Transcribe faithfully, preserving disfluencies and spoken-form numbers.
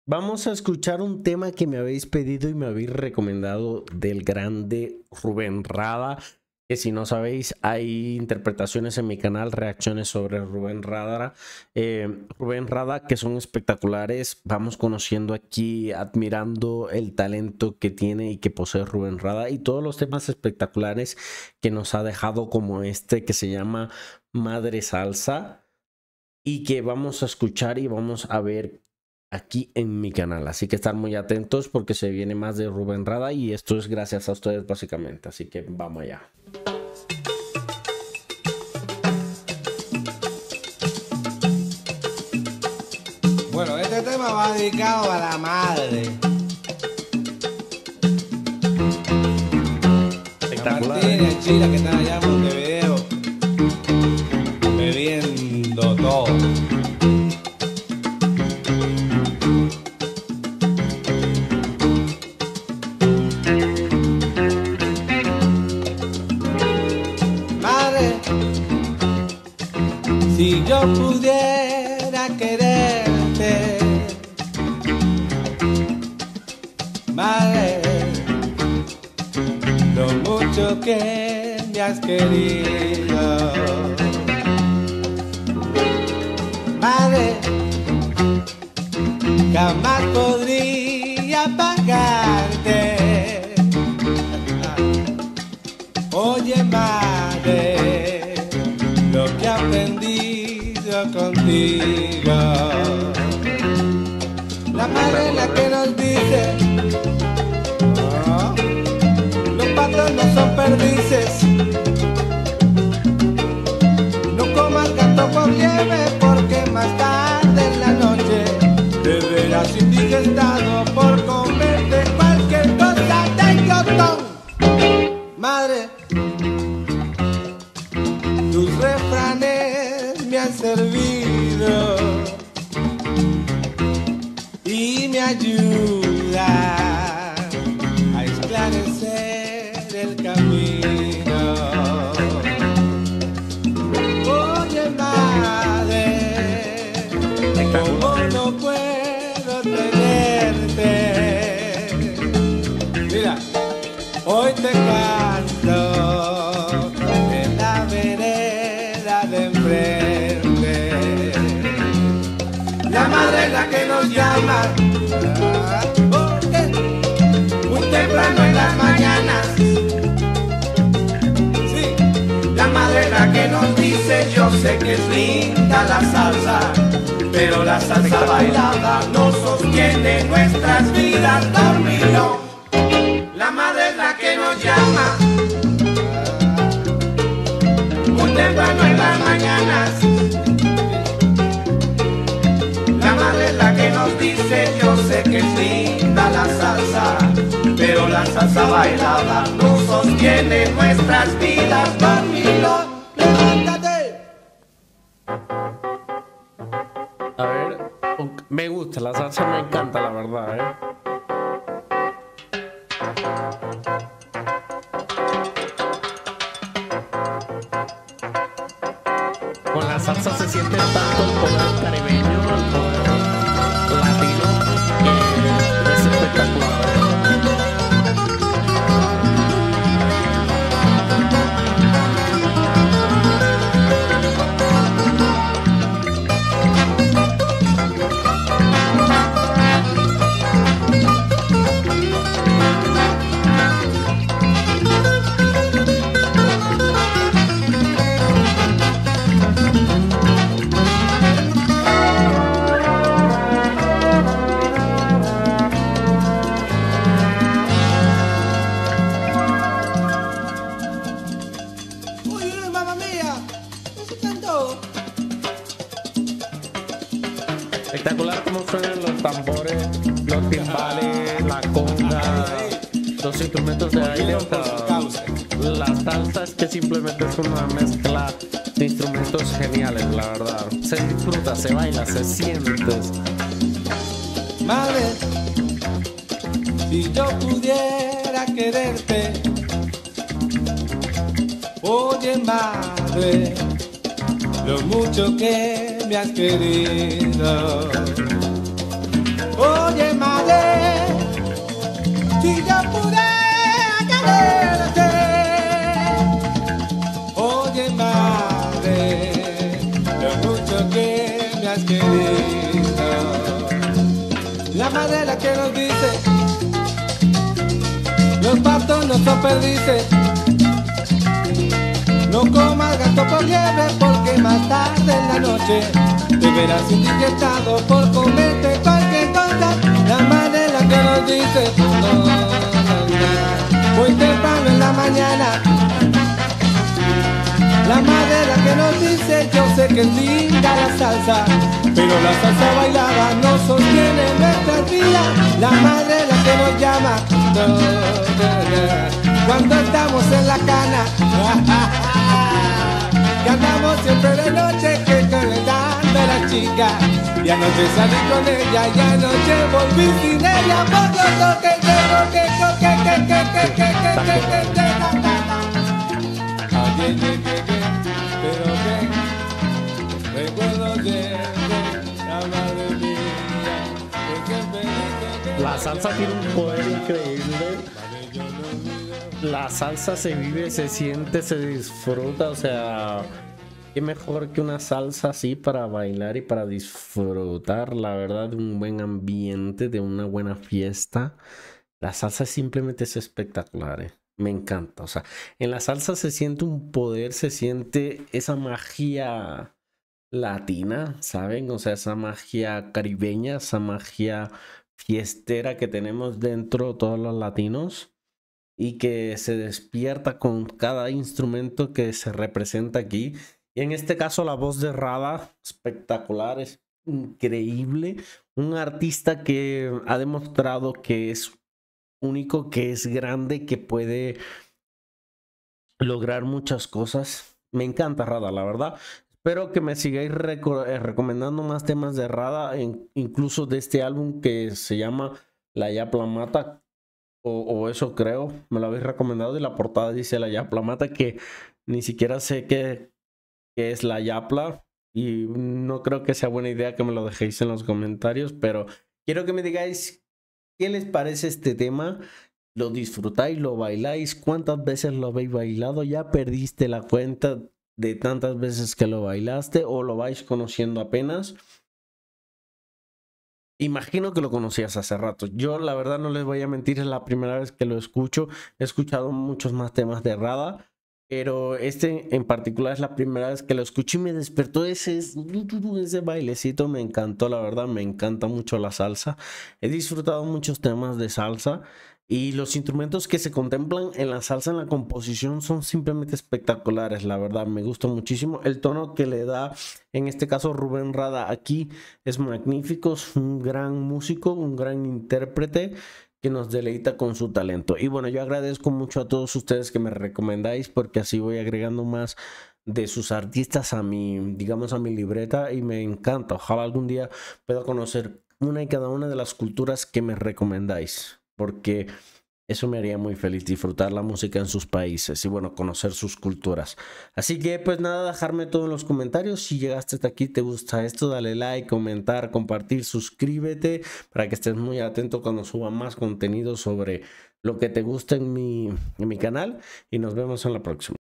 Vamos a escuchar un tema que me habéis pedido y me habéis recomendado del grande Rubén Rada. Que si no sabéis, hay interpretaciones en mi canal, reacciones sobre Rubén Rada. Eh, Rubén Rada, que son espectaculares. Vamos conociendo aquí, admirando el talento que tiene y que posee Rubén Rada. Y todos los temas espectaculares que nos ha dejado, como este que se llama Madre Salsa. Y que vamos a escuchar y vamos a ver aquí en mi canal, así que estar muy atentos porque se viene más de Rubén Rada y esto es gracias a ustedes básicamente, así que vamos allá. Bueno, este tema va dedicado a la madre. Espectacular. Martínez, Chila, que están allá en Montevideo bebiendo todo. Si yo pudiera quererte, madre, lo mucho que me has querido, madre, jamás podría pagarte. Oye, madre, lo que aprendí contigo. La madre es la que nos dice, oh, los patos no son perdices. No comas gato por nieve porque más tarde en la noche te verás indigestado por comerte cualquier cosa de glotón. Madre, tus refranes me han servido y me ayudan a esclarecer el camino. Oye, madre, ¿cómo no puedo tenerte? Mira, hoy te canto en la vereda de enfrente. La madre es la que nos llama, porque muy temprano en las mañanas. Sí, la madre es la que nos dice, yo sé que es linda la salsa, pero la salsa bailada no sostiene nuestras vidas, dormido. La madre es la que nos llama muy temprano en las mañanas. La madre es la que nos dice, yo sé que es linda la salsa, pero la salsa bailada no sostiene nuestras vidas. Dormido, levántate. A ver, me gusta, la salsa me encanta, la verdad, ¿eh? Con la salsa se siente tanto el poder caribeño, el poder latino, que es espectacular. Espectacular como suenan los tambores, los timbales, la conga, los instrumentos de aire. O sea, la salsa es que simplemente es una mezcla de instrumentos geniales, la verdad. Se disfruta, se baila, se siente. Madre, si yo pudiera quererte, oye, madre, lo mucho que me has querido. Oye, La madre la que nos dice, los patos no son perdices. No comas gato por liebre, porque más tarde en la noche te verás indigestado por comerte cualquier cosa. La madre la que nos dice, no, no, no, muy temprano en la mañana. La madre la que nos dice, yo sé que es linda la salsa, pero la salsa bailada no sostiene nuestras vidas. La madre la que nos llama, no, no, no, cuando estamos en la cana. Que andamos siempre de noche, que dando a la chica. Y anoche salí con ella, y anoche volví sin ella. Poco toque, que toque, toque, que, que, que, que, que, que, que, que, ayer llegué, pero que recuerdo de la madre mía, que siempre dice que La salsa tiene un poder increíble. La salsa se vive, se siente, se disfruta, o sea, qué mejor que una salsa así para bailar y para disfrutar, la verdad, de un buen ambiente, de una buena fiesta. La salsa simplemente es espectacular, ¿eh? Me encanta, o sea, en la salsa se siente un poder, se siente esa magia latina, ¿saben? O sea, esa magia caribeña, esa magia fiestera que tenemos dentro todos los latinos, y que se despierta con cada instrumento que se representa aquí. Y en este caso la voz de Rada, espectacular, es increíble. Un artista que ha demostrado que es único, que es grande, que puede lograr muchas cosas. Me encanta Rada, la verdad. Espero que me sigáis reco eh, recomendando más temas de Rada, en, incluso de este álbum que se llama La Yapla Mata. O, o eso creo, me lo habéis recomendado, y la portada dice La Yapla Mata, que ni siquiera sé qué, qué es la yapla, y no creo que sea buena idea que me lo dejéis en los comentarios, pero quiero que me digáis qué les parece este tema. ¿Lo disfrutáis, lo bailáis? ¿Cuántas veces lo habéis bailado? ¿Ya perdiste la cuenta de tantas veces que lo bailaste, o lo vais conociendo apenas? Imagino que lo conocías hace rato. Yo la verdad no les voy a mentir, es la primera vez que lo escucho. He escuchado muchos más temas de Rada, pero este en particular es la primera vez que lo escucho y me despertó ese, ese bailecito. Me encantó, la verdad, me encanta mucho la salsa. He disfrutado muchos temas de salsa, y los instrumentos que se contemplan en la salsa, en la composición, son simplemente espectaculares, la verdad, me gusta muchísimo. El tono que le da, en este caso, Rubén Rada aquí es magnífico, es un gran músico, un gran intérprete que nos deleita con su talento. Y bueno, yo agradezco mucho a todos ustedes que me recomendáis, porque así voy agregando más de sus artistas a mi, digamos, a mi libreta, y me encanta. Ojalá algún día pueda conocer una y cada una de las culturas que me recomendáis, porque eso me haría muy feliz, disfrutar la música en sus países y bueno, conocer sus culturas. Así que pues nada, dejarme todo en los comentarios. Si llegaste hasta aquí, te gusta esto, dale like, comentar, compartir, suscríbete para que estés muy atento cuando suba más contenido sobre lo que te gusta en mi, en mi canal, y nos vemos en la próxima.